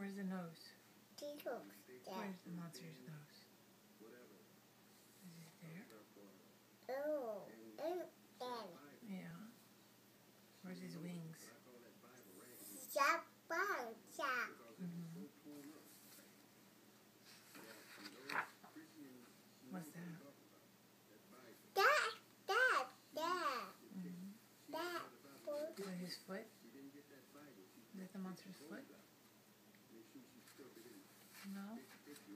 Where's the nose? Tickles. Where's the monster's nose? Is it there? Oh, and Yeah. Where's his wings? Mm-hmm. What's that? Is that his foot? Is that the monster's foot? No?